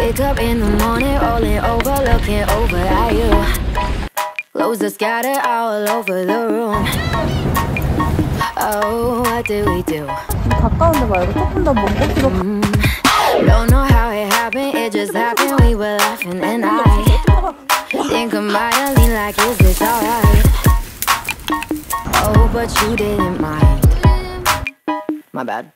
Wake up in the morning, rolling over, looking over at you. Clothes are scattered all over the room. Oh, what did we do? 가까운데 말고 조금 더 먼 곳으로. Don't know how it happened, it just happened. We were laughing and I think I might have leaned like, is this alright? Oh, but you didn't mind. My bad.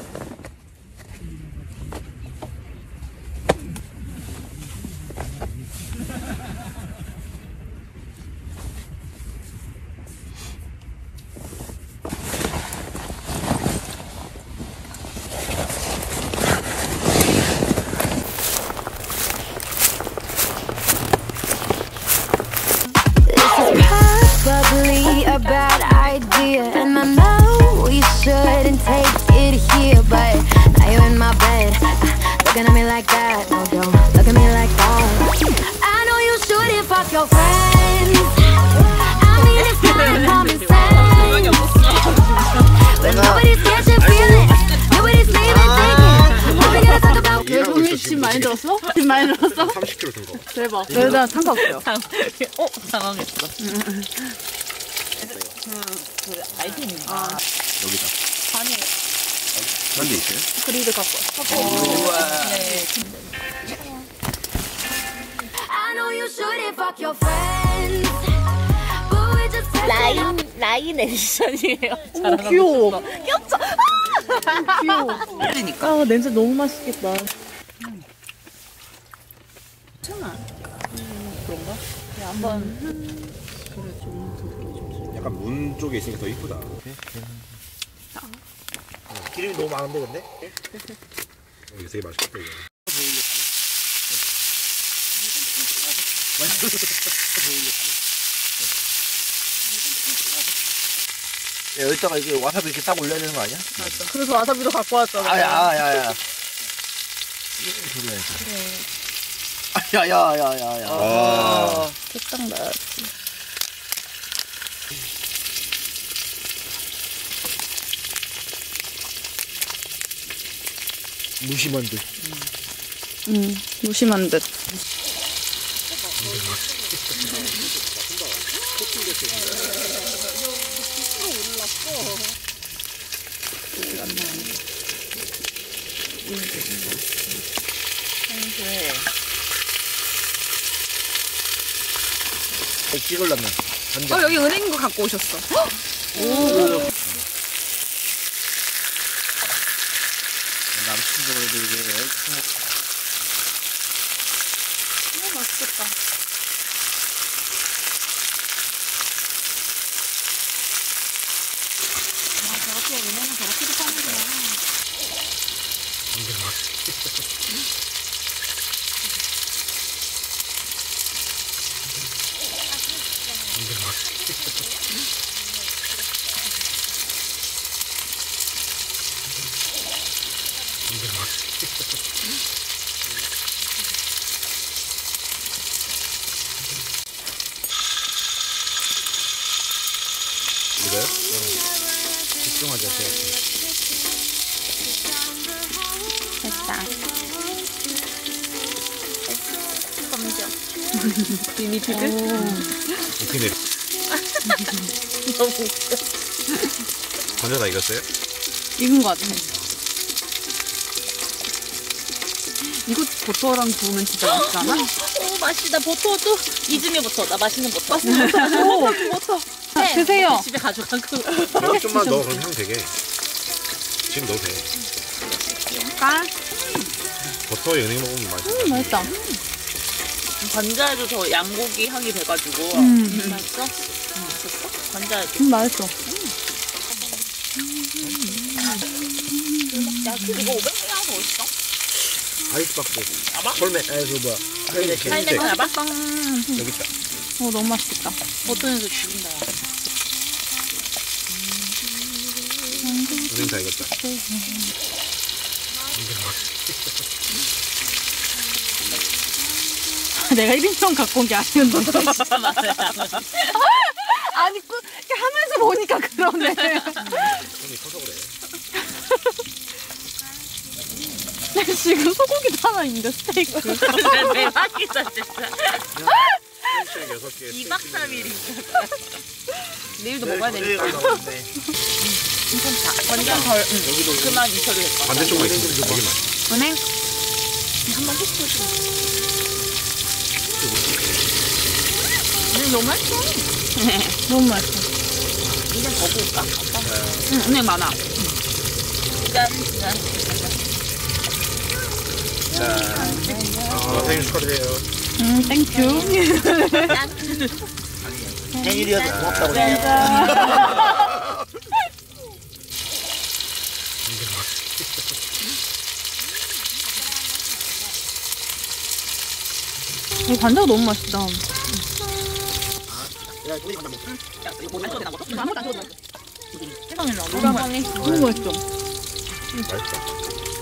Probably a bad idea, and I know we shouldn't take it here, but now you're in my bed, looking at me like that. No, don't look at me like that. I know you shouldn't fuck your friends. I mean, it's kind of common sense, but nobody's catching feelings, nobody's leaving thinking. What we gotta talk about? 종민 집 많이 들었어? 집 많이 들었어? 30kg 든 거. 대박. 난 상관없어요. 당황했어. 그 아이템이 여기다. 안에 딴데 있어요? 그리드 갖고 왔어. 네. I know you shouldn't fuck your friends, but we just 라인 에디션이에요. 어머, 귀여워. 귀엽죠? 귀여워. 그러니까. 아, 냄새 너무 맛있겠다. 괜찮아. 그런가? 야, 한번. 그래, 약간 문 쪽에 있으니까 더 이쁘다. 기름이 너무 많은데 근데? 이게 되게 맛있겠다 이거. 여기다가 이게 와사비 이렇게 딱 올려야 되는 거 아니야? 맞아. 그래서 와사비도 갖고 왔잖아. 야야야야. 그래. 야야야야야. 아. 색상 나왔지. 무심한 듯. 무심한 듯. 찍으려면. 여기 은행 거 갖고 오셨어. 남친적으로도 이게 너무 맛있겠다. 저렇게 은행은 저렇게도 파는구나. 그래? 집중하자, 됐다. 검정. 리미티드? 어떻게 내려? 너무 웃겨. 전혀 다 익었어요? 익은 거 같아. 이거 버터랑 구우면 진짜 맛있지 않아? 오, 맛있다. 버터도 이즈미 버터. 나 맛있는 버터. 버터. 네, 드세요. 버터 집에 가져가고. 너 좀만 넣어, 그럼 향 되게. 지금 넣어도 돼. 깔? 버터에 은행 먹으면 맛있어. 맛있다. 관자에도 더 양고기 향이 돼가지고. 맛있어? 맛있었어? 관자에도. 맛있어. 야, 이거 500g 하나 더 있어? 아이스박스. 아마? 설매. 그 뭐야. 할매케. 할매 아마? 여기 있다. 너무 맛있겠다. 버터에서 죽인다. 은행 다 익었다. 내가 1인용 갖고 온 게 아니었는데. 아니, 이렇게 하면서 보니까 그러네. 손이 커서 그래. 지금 소고기도 하나 있는데 스테이크. 대박이다 진짜. 6개 2박 3일인가. 내일도 먹어야 되니까. 괜찮다. 완전 덜. 그만 익혀도 될 것 같아. 반대쪽만 있으면 되게 맛있어. 은행? 한번 흡수해줘. 은행 너무 맛있어. 너무 맛있어. 이제 더 구울까? 응, 은행 많아. 짠. 생일 축하드려요. 땡큐. 생일이어서 고맙다고. 이 관자가 너무 맛있다. 너무 맛있어. 너무 맛있어. 맛있다.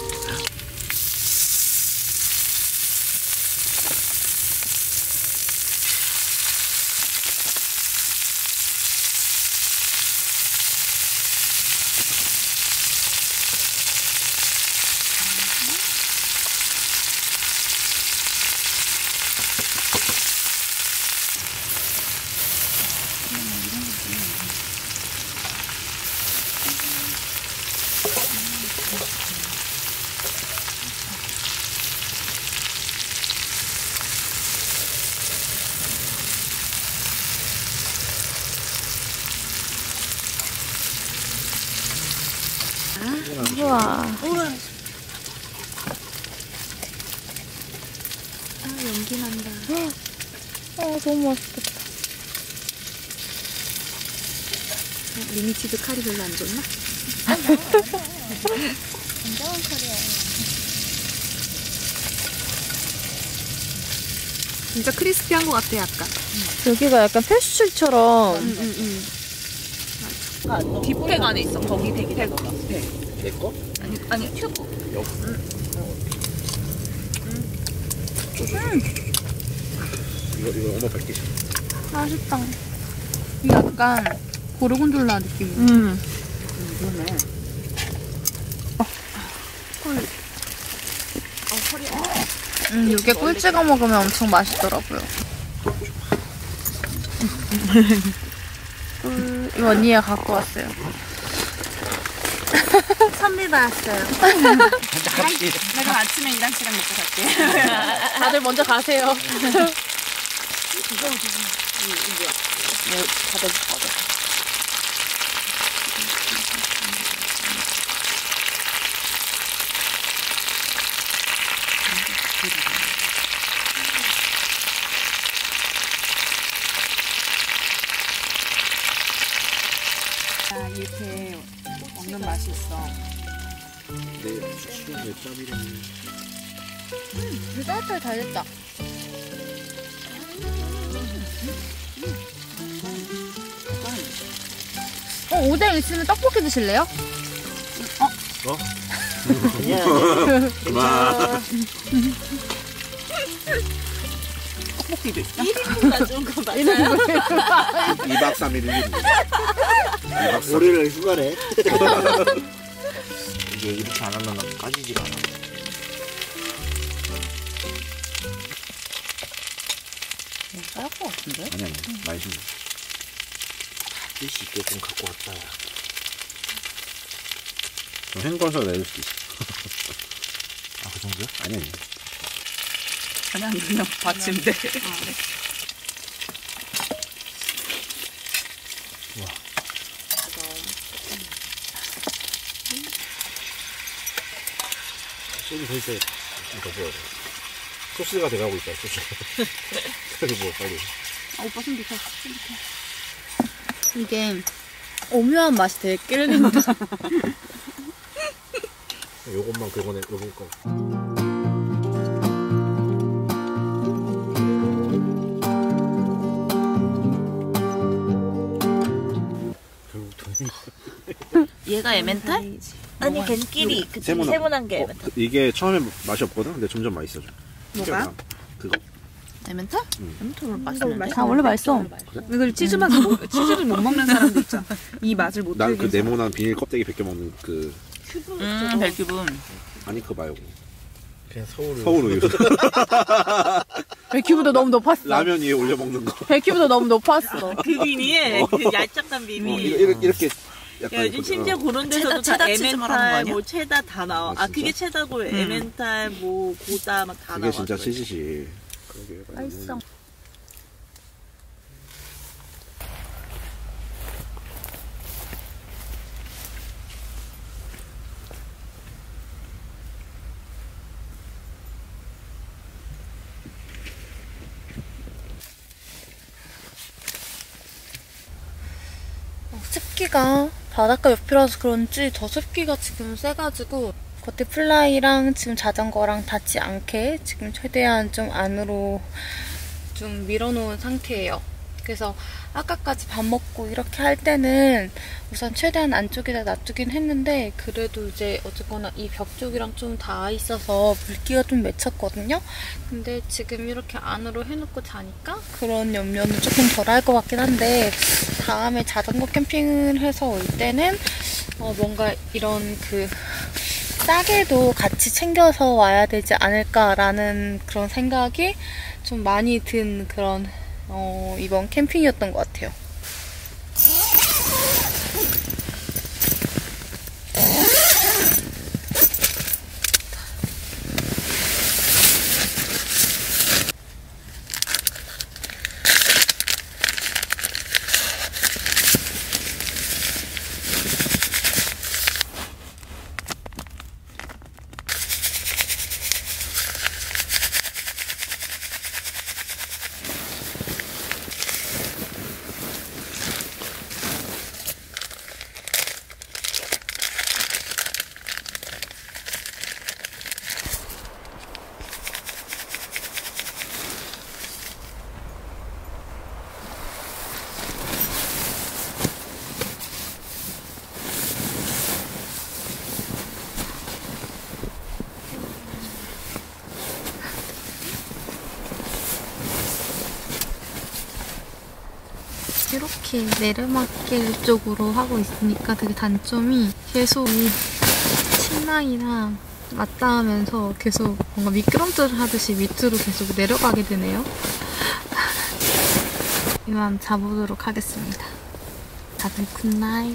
우와. 연기 난다. 너무 맛있겠다. 리미티드 칼이 별로 안 좋나? 진짜 크리스피한 것 같아, 약간. 여기가 약간 페스츄리처럼. 뒷팩 안에 있어. 거기 팩이 될 거다. 내 거? 아니 튜브. 이거 엄마 밝히시. 맛있다. 이게 약간 고르곤졸라 느낌이야. 그러네. 이게 꿀 찍어 먹으면 엄청 맛있더라고요. 꿀, 이거 언니가 갖고 왔어요. 선물 받았어요. 내가 아침에 이랑 씨랑 먹고 갈게. 다들 먼저 가세요. 이렇게 먹는 맛이 있어. 내 수수 몇 점이래. 따뜻하게 잘 됐다. 오뎅 있으면 떡볶이 드실래요? 아니야. 그만. 떡볶이도 있어. 1인분 가져온 거 맞아요? 2박 3일 1일. 우리를 휴가래. 이게 이렇게 안 하면 까지지가 않아. 쌀 것 같은데? 아니 맛있네. 뜻이 있게끔 갖고 왔다. 좀 헹궈서 내줄 수도 있어. 아, 그 정도야? 아니. 그냥 받침대. 소주 더 있어야 더 보여. 소스가 돼가고 있다. 소스. 그리고 뭐 빨리. 오빠 손 비켜. 이게 오묘한 맛이 되게 끌린다. 요것만 그거네 요번 거. 결국 돈이. 얘가 에멘탈? 아니 걔끼리 그 세모난- 세모난 게 에멘탈. 이게 처음에 맛이 없거든. 근데 점점 맛있어져. 뭐가? 그거. 에멘탈? 에멘탈 맛있는데? 아 원래 맛있어. 이걸 치즈를 못 먹는 사람도 있잖아. 이 맛을 못 난 그 네모난 비닐 껍데기 벗겨 먹는 그 벨큐브. 아니 그거 말고 그냥 서울 우유. 백큐브도 너무 높았어. 라면 위에 올려 먹는 거. 백큐브도 너무 높았어. 그 비밀, 그 얄짝한 비밀. 이렇게 약간 야, 요즘 심지어 그런 데서도 다 체다 치즈 말하는 거 에멘탈, 아니야? 뭐 체다 다 나와. 아, 아, 그게 체다고 에멘탈, 뭐 고다 막 다 그게 나와. 진짜 치즈지. 맛있어. 습기가 바닷가 옆이라서 그런지 더 습기가 지금 세가지고 버터플라이랑 지금 자전거랑 닿지 않게 지금 최대한 좀 안으로 좀 밀어놓은 상태예요. 그래서 아까까지 밥 먹고 이렇게 할 때는 우선 최대한 안쪽에다 놔두긴 했는데 그래도 이제 어쨌거나 이 벽 쪽이랑 좀 닿아 있어서 물기가 좀 맺혔거든요. 근데 지금 이렇게 안으로 해놓고 자니까 그런 염려는 조금 덜 할 것 같긴 한데 다음에 자전거 캠핑을 해서 올 때는 뭔가 이런 그 싸개도 같이 챙겨서 와야 되지 않을까라는 그런 생각이 좀 많이 든 그런 이번 캠핑이었던 것 같아요. 이렇게 내리막길 쪽으로 하고 있으니까 되게 단점이 계속 이 침낭이랑 맞닿으면서 계속 뭔가 미끄럼틀을 하듯이 밑으로 계속 내려가게 되네요. 이만 자보도록 하겠습니다. 다들 굿나잇.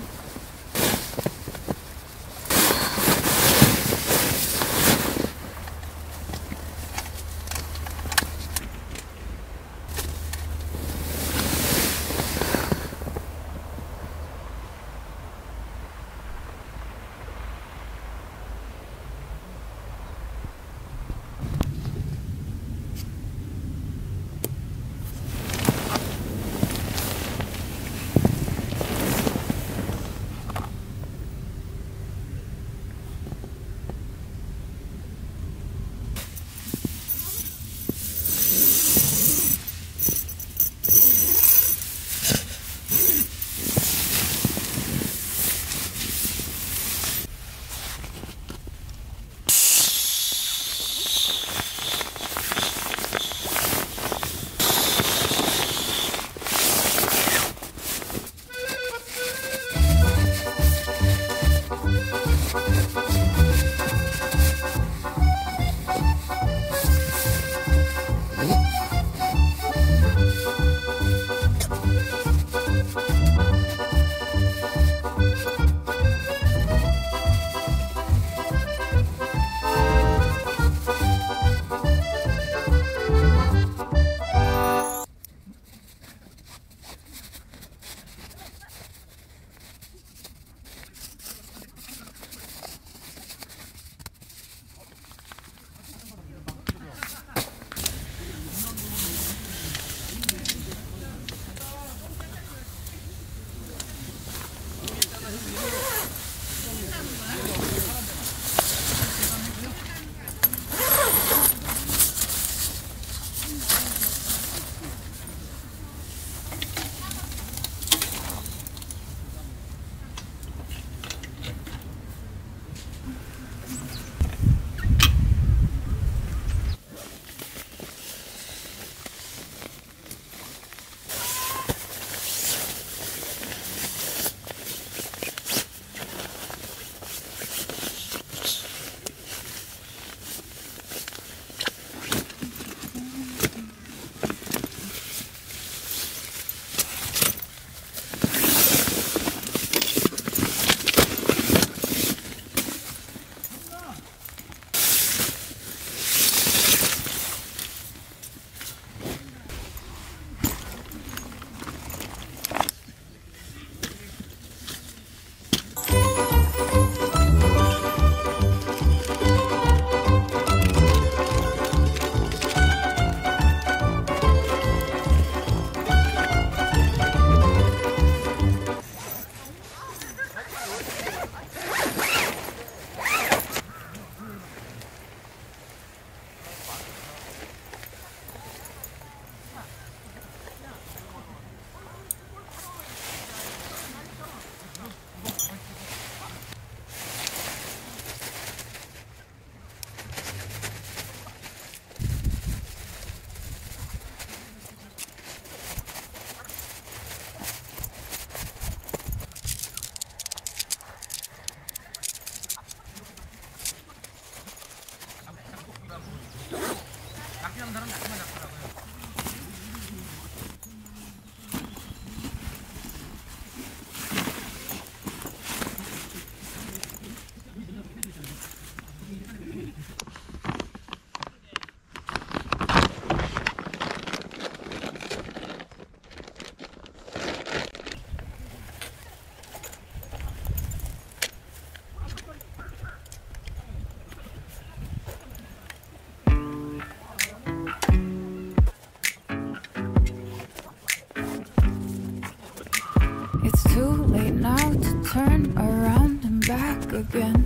again.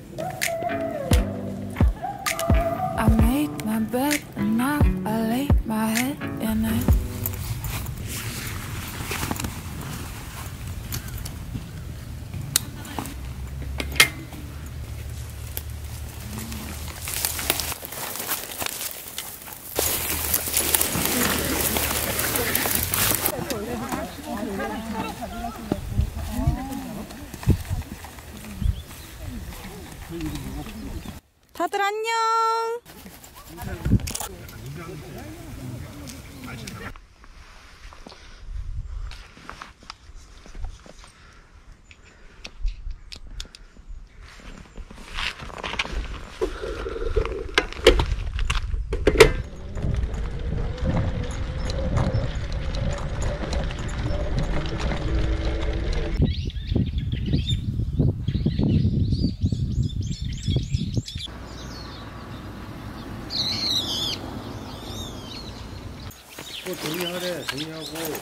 I made my bed and now I lay my head in it. 다들 안녕. 정리하래. 정리하고.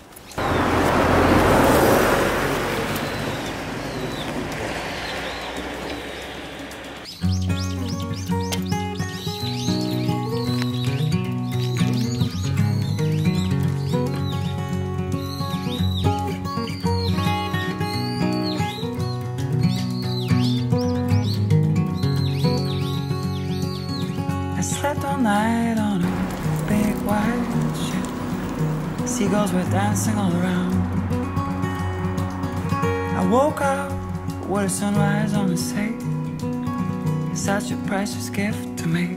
I slept all night on a big white ship. Seagulls were dancing all around. I woke up with a sunrise on the sea. Such a precious gift to me.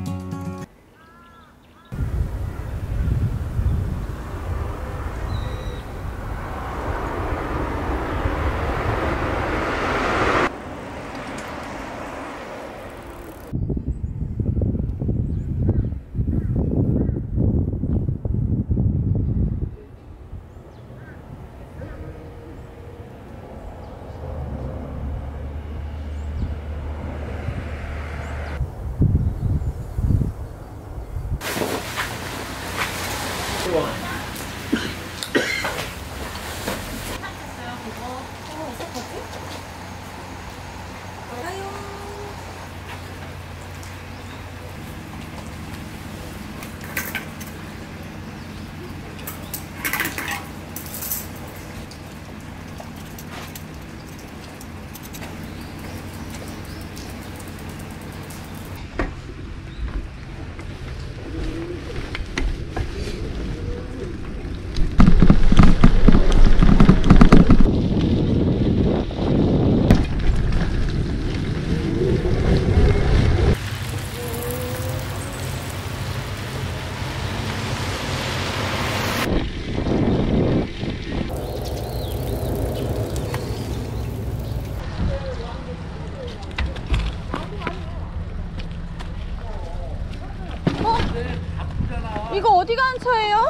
이거 어디 가는 차예요?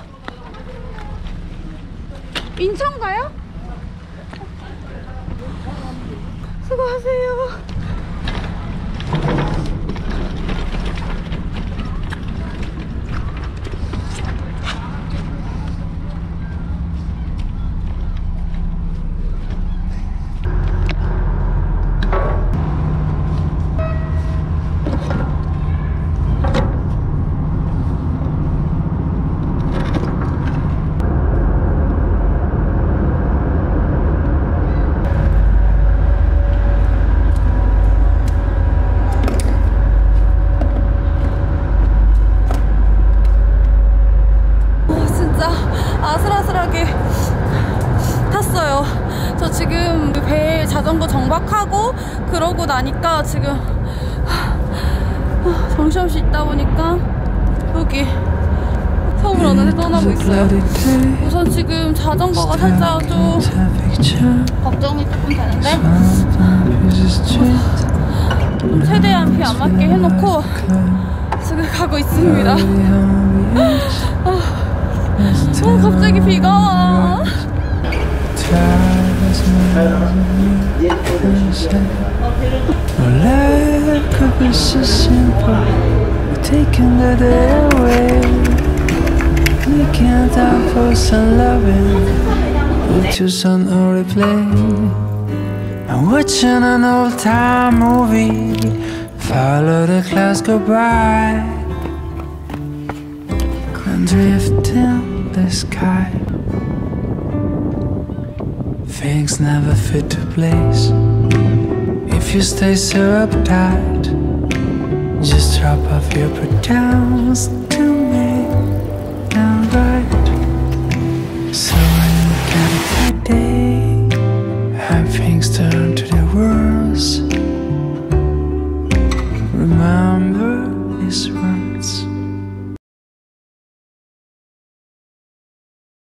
인천 가요? 수고하세요. 아슬아슬하게 탔어요. 저 지금 배에 자전거 정박하고 그러고 나니까 지금 정신없이 있다 보니까 여기 서울 어느 데 떠나고 있어요. 우선 지금 자전거가 살짝 좀 걱정이 조금 되는데 최대한 비 안 맞게 해놓고 지금 가고 있습니다. 갑자기 비가 와. 원래 그것이 simple, taking the day away. We can't have some loving, put your son on replay. I I'm watching an old time movie, follow the clouds go by, and drift in the sky. Things never fit to place if you stay so uptight. Just drop off your pajamas to